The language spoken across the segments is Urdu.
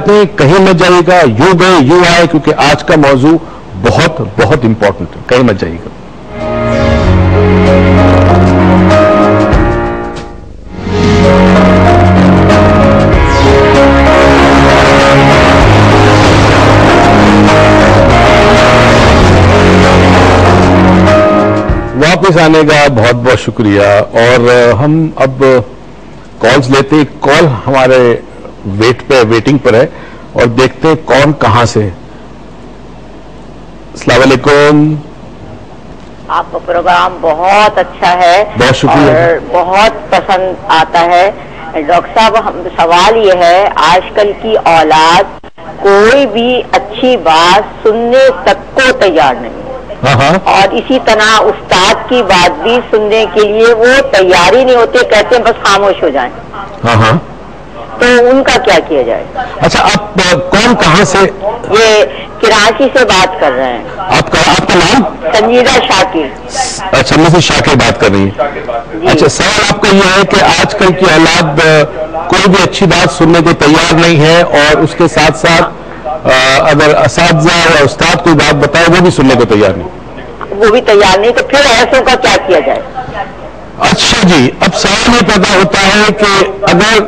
ہدایتیں کہیں مت جائیے گا, یوں گئے یوں آئے, کیونکہ آج کا موضوع بہت بہت امپورٹنٹ ہے, کہیں مت جائیے گا. واپس آنے کا بہت بہت شکریہ. اور ہم اب کالز لیتے, کال ہمارے ویٹنگ پر ہے, اور دیکھتے کون کہاں سے. السلام علیکم. آپ کا پروگرام بہت اچھا ہے, بہت شکریہ, اور بہت پسند آتا ہے. ڈاکٹر صاحب, سوال یہ ہے, آج کل کی اولاد کوئی بھی اچھی بات سننے تک کو تیار نہیں, اور اسی طرح استاد کی بات بھی سننے کے لیے وہ تیار ہی نہیں ہوتے, کہتے ہیں بس خاموش ہو جائیں. تو ان کا کیا کیا جائے؟ اچھا, آپ کون کہاں سے؟ یہ کراچی سے بات کر رہے ہیں. آپ کا نام؟ سنجیدہ شاکر. اچھا, میں سے شاکر بات کر رہی ہیں. اچھا, سوال آپ کا یہ ہے کہ آج کل کی اولاد کوئی بھی اچھی بات سننے کو تیار نہیں ہے, اور اس کے ساتھ ساتھ اگر اساتذہ یا استاد کوئی بات بتائے وہ بھی سننے کو تیار نہیں. وہ بھی تیار نہیں, تو پھر ایسوں کا کیا کیا جائے؟ اچھا جی, اب سوال یہ پیدا ہوتا ہے کہ اگر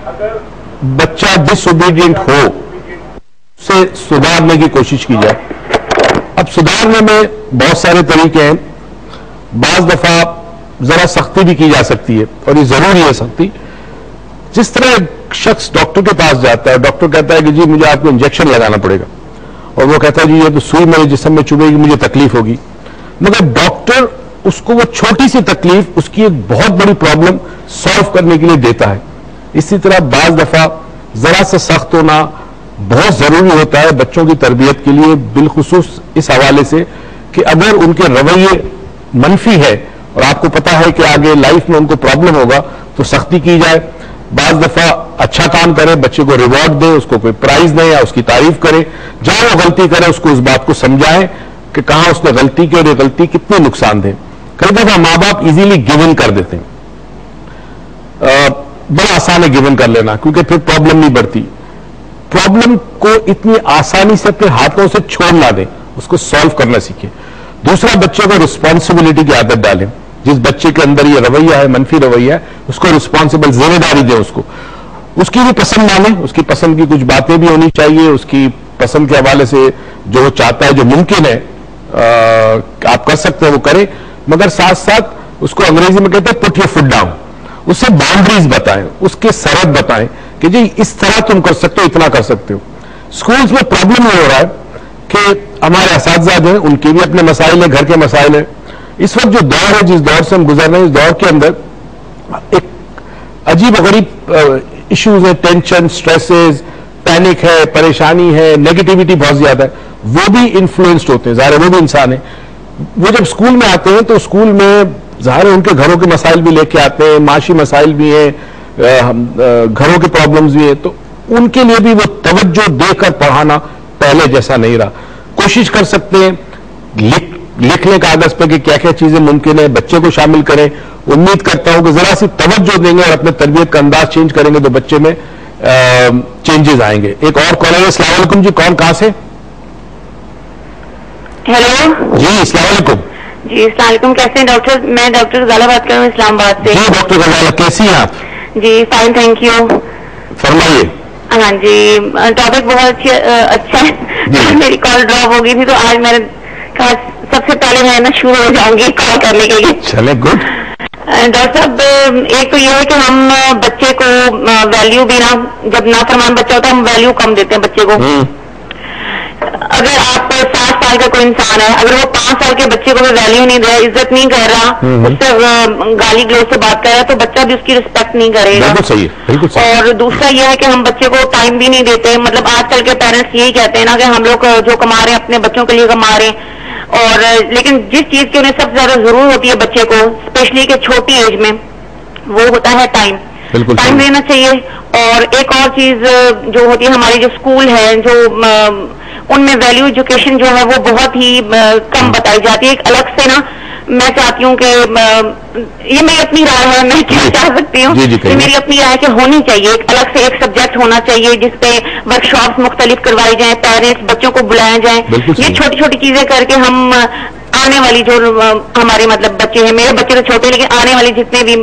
بچہ ڈس اوبیڈینٹ ہو, اسے سدھارنے کی کوشش کی جائے. اب سدھارنے میں بہت سارے طریقے ہیں. بعض دفعہ ذرا سختی بھی کی جا سکتی ہے, اور یہ ضروری ہے سختی. جس طرح ایک شخص ڈاکٹر کے پاس جاتا ہے, ڈاکٹر کہتا ہے کہ جی مجھے آپ کو انجیکشن لگانا پڑے گا, اور وہ کہتا ہے جی یہ تو سوئی میرے جسم میں چبھے گی, مجھے تکلیف ہوگی. مگر ڈاکٹر اس کو وہ چھوٹی سی تکلیف اس کی ایک بہت بڑی پرابلم سالو کرنے کے لیے دیتا ہے. اسی طرح بعض دفعہ ذرا سے سخت ہونا بہت ضروری ہوتا ہے بچوں کی تربیت کے لیے, بالخصوص اس حوالے سے کہ اگر ان کے رویے منفی ہے اور آپ کو پتا ہے کہ آگے لائف میں ان کو پرابلم ہوگا, تو سختی کی جائے. بعض دفعہ اچھا کام کرے, بچے کو ریوارڈ دے, اس کو کوئی پرائز دیں یا اس کی تعریف کرے. جہاں وہ غلطی کرے اس کو اس بات کو سمجھائیں کہ کہاں اس نے غلطی کی اور یہ غلطی کتنی نقصان دہ. کئی دفعہ ماں باپ ایزیلی گیو ان کر دیتے ہیں, بڑا آسان ہے گیو ان کر لینا, کیونکہ پھر پرابلم نہیں بڑھتی. پرابلم کو اتنی آسانی سے اپنے ہاتھوں سے چھوڑ نہ دیں, اس کو سالو کرنا سیکھیں. دوسرا, بچے کو رسپانسبلٹی کی عادت ڈالیں. جس بچے کے اندر یہ رویہ ہے, منفی رویہ ہے, اس کو رسپانسبل, ذمہ داری دیں اس کو. اس کی بھی پسند مانیں, اس کی پسند کی کچھ باتیں بھی ہونی چاہیے, اس کی پسند کے حوالے سے جو وہ چاہتا ہے, جو ممکن ہے آپ کر سکتے ہیں وہ کریں. مگر ساتھ ساتھ اس کو انگریزی میں کہتے ہیں پٹ یور فٹ ڈاؤن. اسے باؤنڈریز بتائیں, اس کے سرحد بتائیں کہ جی اس طرح تم کر سکتے ہو, اتنا کر سکتے ہو. سکولز میں پرابلم یہ ہو رہا ہے کہ ہمارے اساتذہ جو ہیں ان کے بھی اپنے مسائل ہیں, گھر کے مسائل ہیں. اس وقت جو دور ہے, جس دور سے ہم گزر رہے ہیں, اس دور کے اندر ایک عجیب و غریب ایشوز ہیں, ٹینشن, سٹریسز, پینک ہے, پریشانی ہے, نیگیٹیوٹی بہت زیادہ ہے. وہ بھی انفلوئنسڈ ہوتے ہیں, ظاہر ہے وہ بھی انسان ہیں. وہ جب اسکول میں آتے ہیں تو اسکول میں ظاہر ہے ان کے گھروں کے مسائل بھی لے کے آتے ہیں, معاشی مسائل بھی ہیں, گھروں کے پرابلمز بھی ہیں. تو ان کے لیے بھی وہ توجہ دے کر پڑھانا پہلے جیسا نہیں رہا. کوشش کر سکتے ہیں لکھ لیں کاغذ پہ کہ کیا کیا چیزیں ممکن ہیں, بچے کو شامل کریں. امید کرتا ہوں کہ ذرا سی توجہ دیں گے اور اپنے تربیت کا انداز چینج کریں گے تو بچے میں چینجز آئیں گے. ایک اور کالر ہے. السلام علیکم جی, کون کہاں سے؟ ہیلو جی السلام علیکم. جی السلام علیکم, کیسے ہیں ڈاکٹر؟ میں ڈاکٹر غزالہ بات کر رہا ہوں اسلام آباد سے. جی ڈاکٹر غزالہ, کیسی ہیں آپ؟ جی فائن, تھینک یو. فرمائیے. ہاں جی, ٹاپک بہت اچھا ہے. میری کال ڈراپ ہو گئی تھی تو آج میں نے کہا سب سے پہلے میں نا شروع ہو جاؤں گی کال کرنے کے لیے. چلے گڈ. ڈاکٹر صاحب, ایک تو یہ ہے کہ ہم بچے کو ویلیو بھی نا, جب نافرمان بچہ ہوتا ہے ہم ویلیو کم دیتے ہیں بچے کو. اگر آپ 7 سال کا کوئی انسان ہے, اگر وہ 5 سال کے بچے کو ویلیو نہیں دے, عزت نہیں کر رہا, اس سے گالی گلوچ سے بات کر رہا, تو بچہ بھی اس کی رسپیکٹ نہیں کرے گا. اور دوسرا یہ ہے کہ ہم بچے کو ٹائم بھی نہیں دیتے. مطلب آج کل کے پیرنٹس یہی کہتے ہیں نا کہ ہم لوگ جو کما رہے ہیں اپنے بچوں کے لیے کما رہے ہیں, اور لیکن جس چیز کی انہیں سب سے زیادہ ضرورت ہوتی ہے بچے کو, اسپیشلی کہ چھوٹی ایج میں, وہ ہوتا ہے ٹائم. ٹائم دینا چاہیے. اور ایک اور چیز جو ہوتی ہے, ہماری جو اسکول ہے, جو ان میں ویلیو ایجوکیشن جو ہے وہ بہت ہی کم بتائی جاتی ہے. ایک الگ سے نا میں چاہتی ہوں کہ یہ میری اپنی رائے ہے, میں کیا چاہ سکتی ہوں, یہ میری اپنی رائے کہ ہونی چاہیے ایک الگ سے ایک سبجیکٹ ہونا چاہیے جس پہ ورک شاپس مختلف کروائی جائیں, پیرنٹس بچوں کو بلائے جائیں. یہ چھوٹی چھوٹی چیزیں کر کے ہم آنے والی جو ہمارے مطلب بچے ہیں, میرے بچے تو چھوٹے لیکن آنے والی جتنے بھی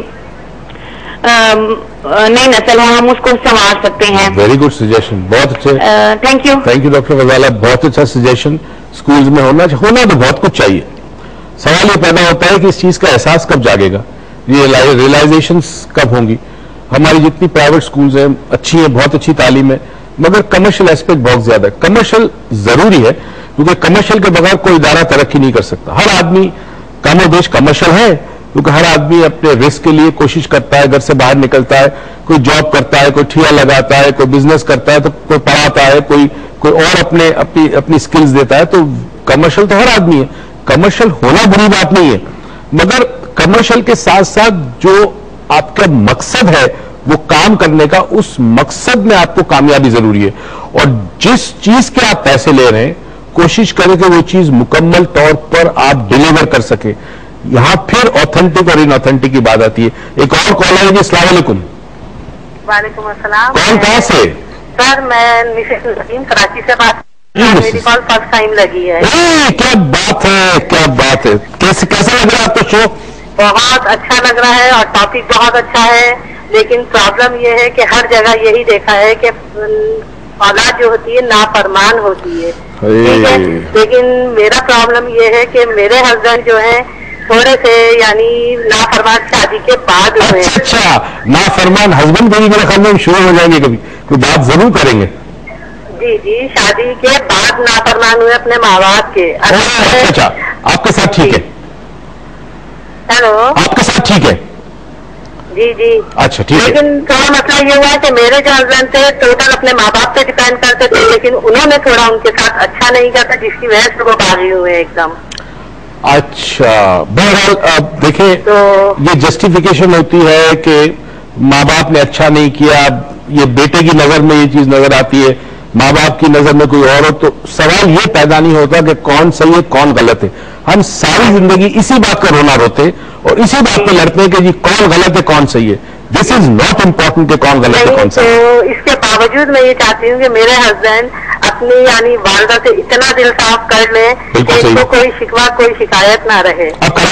نئی نسل ہو ہم اس کو سنوار سکتے ہیں. ویری گڈ سجیشن, بہت اچھے. تھینک یو ڈاکٹر فضالہ, بہت اچھا سجیشن. اسکولز میں ہونا تو بہت کچھ چاہیے. سوال یہ پیدا ہوتا ہے کہ اس چیز کا احساس کب جاگے گا, یہ ریئلائزیشنز کب ہوں گی. ہماری جتنی پرائیویٹ اسکولز ہیں اچھی ہیں, بہت اچھی تعلیم ہے, مگر کمرشل ایسپیکٹ بہت زیادہ ہے. کمرشل ضروری ہے کیونکہ کمرشل کے بغیر کوئی ادارہ ترقی نہیں کر سکتا. ہر آدمی کم و بیش کمرشل ہے کیونکہ ہر آدمی اپنے رسک کے لیے کوشش کرتا ہے, گھر سے باہر نکلتا ہے, کوئی جاب کرتا ہے, کوئی ٹھیلا لگاتا ہے, کوئی بزنس کرتا ہے, تو کوئی پڑھاتا ہے, کوئی اور اپنی سکلز دیتا ہے. تو کمرشل تو ہر آدمی ہے. کمرشل ہونا بری بات نہیں ہے, مگر کمرشل کے ساتھ ساتھ جو آپ کا مقصد ہے وہ کام کرنے کا, اس مقصد میں آپ کو کامیابی ضروری ہے. اور جس چیز کے آپ پیسے لے رہے ہیں کوشش کریں کہ وہ چیز مکمل طور پر آپ ڈیلیور کر سکیں. یہاں پھر آتھینٹک اور ان آتھینٹک کی بات آتی ہے. ایک اور کال ہے جی. السلام علیکم. وعلیکم السلام. کون کہاں سے؟ سر میں مسز نسیم کراچی سے بات. میری کال فرسٹ ٹائم لگی ہے. کیا بات ہے, کیا بات ہے. کیسا لگ رہا ہے آپ کو شو؟ بہت اچھا لگ رہا ہے اور ٹاپک بہت اچھا ہے, لیکن پرابلم یہ ہے کہ ہر جگہ یہی دیکھا ہے کہ اولاد جو ہوتی ہے نافرمان ہوتی ہے. ٹھیک ہے, لیکن میرا پرابلم یہ ہے کہ میرے ہسبینڈ جو ہیں تھوڑے سے یعنی نافرمان شادی کے بعد ہوئے. اچھا, نافرمان ہسبینڈ بھی میرے خیال میں شروع ہو جائیں گے, کبھی کوئی بات ضرور کریں گے. جی جی, شادی کے بعد نافرمان ہوئے اپنے ماں باپ کے. اچھا, آپ کے ساتھ ٹھیک ہے. ہیلو, آپ کے ساتھ ٹھیک ہے. جی جی, اچھا ٹھیک ہے. لیکن تھوڑا مسئلہ یہ ہوا کہ میرے جو ہسبینڈ تھے ٹوٹل اپنے ماں باپ پہ ڈیپینڈ کرتے تھے, لیکن انہوں نے تھوڑا ان کے ساتھ اچھا نہیں کرتا جس کی وجہ سے وہ باغی ہوئے ایک دم. اچھا, بہرحال دیکھیں یہ جسٹیفیکیشن ہوتی ہے کہ ماں باپ نے اچھا نہیں کیا. یہ بیٹے کی نظر میں یہ چیز نظر آتی ہے, ماں باپ کی نظر میں کوئی اور ہو, تو سوال یہ پیدا نہیں ہوتا کہ کون صحیح ہے کون غلط ہے. ہم ساری زندگی اسی بات کا رونا روتے اور اسی بات پہ لڑتے ہیں کہ جی کون غلط ہے کون صحیح ہے. دس از ناٹ امپورٹنٹ کہ کون غلط ہے کون صحیح ہے. تو اس کے باوجود میں یہ چاہتی ہوں کہ میرے ہسبینڈ اپنی یعنی والدہ سے اتنا دل صاف کر لیں کہ ان کو کوئی شکوہ کوئی شکایت نہ رہے.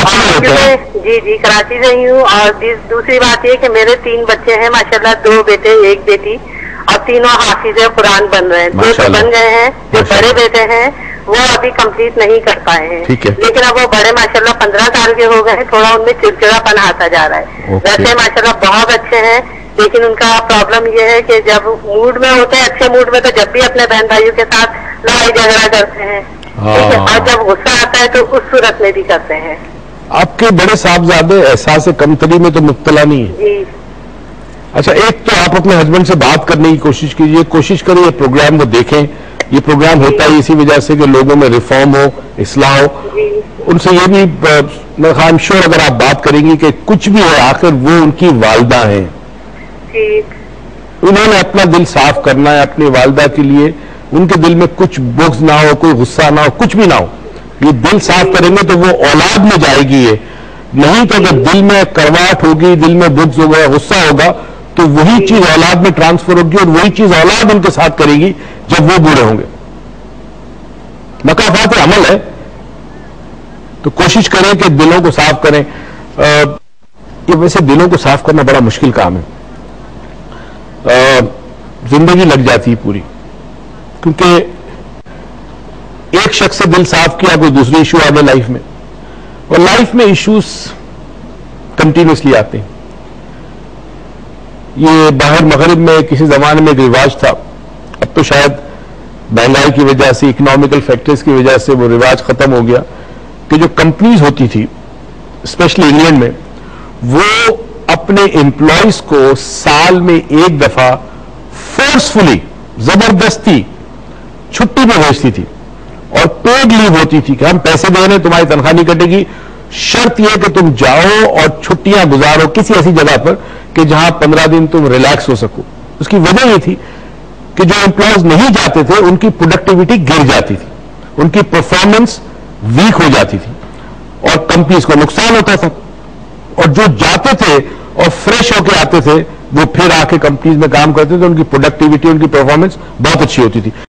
جی جی, کراچی سے ہی ہوں. اور دوسری بات یہ کہ میرے 3 بچے ہیں ماشاءاللہ, 2 بیٹے 1 بیٹی, اور تینوں حافظ قرآن بن رہے ہیں. 2 تو بن گئے ہیں, جو بڑے بیٹے ہیں وہ ابھی کمپلیٹ نہیں کر پائے ہیں, لیکن اب وہ بڑے ماشاءاللہ 15 سال کے ہو گئے ہیں. تھوڑا ان میں چڑچڑا پن آتا جا رہا ہے. ویسے ماشاءاللہ بہت اچھے ہیں, لیکن ان کا پرابلم یہ ہے کہ جب موڈ میں ہوتے ہیں اچھے موڈ میں تو جب بھی اپنے بہن بھائیوں کے ساتھ لڑائی جھگڑا کرتے ہیں, اور جب غصہ آتا ہے تو اس صورت میں بھی کرتے ہیں. آپ کے بڑے صاحبزادے احساس کمتری میں تو مبتلا نہیں ہے؟ جی. اچھا, ایک تو آپ اپنے ہسبینڈ سے بات کرنے کی کوشش کیجیے, کوشش کریں یہ پروگرام کو دیکھیں. یہ پروگرام ہوتا ہے اسی وجہ سے کہ لوگوں میں ریفارم ہو, اصلاح ہو. ان سے یہ بھی میں خام شور اگر آپ بات کریں گی کہ کچھ بھی ہے آخر وہ ان کی والدہ ہیں, انہوں نے اپنا دل صاف کرنا ہے اپنی والدہ کے لیے. ان کے دل میں کچھ بغض نہ ہو, کوئی غصہ نہ ہو, کچھ بھی نہ ہو. یہ دل صاف کریں گے تو وہ اولاد میں جائے گی. یہ نہیں تو اگر دل میں کرواہٹ ہوگی, دل میں بغض ہوگا, غصہ ہوگا, تو وہی چیز اولاد میں ٹرانسفر ہوگی اور وہی چیز اولاد ان کے ساتھ کرے گی جب وہ بوڑھے ہوں گے. مقافات عمل ہے, تو کوشش کریں کہ دلوں کو صاف کریں. یہ ویسے دلوں کو صاف کرنا بڑا مشکل کام ہے, زندگی لگ جاتی ہے پوری, کیونکہ ایک شخص سے دل صاف کیا کوئی دوسرے ایشو آ گئے لائف میں, اور لائف میں ایشوز کنٹینیوسلی آتے ہیں. یہ باہر مغرب میں کسی زمانے میں ایک رواج تھا, اب تو شاید مہنگائی کی وجہ سے, اکنامیکل فیکٹرز کی وجہ سے وہ رواج ختم ہو گیا, کہ جو کمپنیز ہوتی تھی اسپیشلی انگلینڈ میں, وہ اپنے امپلائیز کو سال میں ایک دفعہ فورسفلی زبردستی چھٹی پہ بھیجتی تھی, اور پیڈ لیو ہوتی تھی کہ ہم پیسے دے رہے ہیں, تمہاری تنخواہ نہیں کٹے گی, شرط یہ کہ تم جاؤ اور چھٹیاں گزارو کسی ایسی جگہ پر کہ جہاں 15 دن تم ریلیکس ہو سکو. اس کی وجہ یہ تھی کہ جو امپلائیز نہیں جاتے تھے ان کی پروڈکٹیوٹی گر جاتی تھی, ان کی پرفارمنس ویک ہو جاتی تھی. اور کمپنیز کو نقصان ہوتا تھا، اور جو جاتے تھے اور فریش ہو کے آتے تھے وہ پھر آ کے کمپنیز میں کام کرتے تھے، ان کی پروڈکٹیوٹی، ان کی پرفارمنس بہت اچھی ہوتی تھی.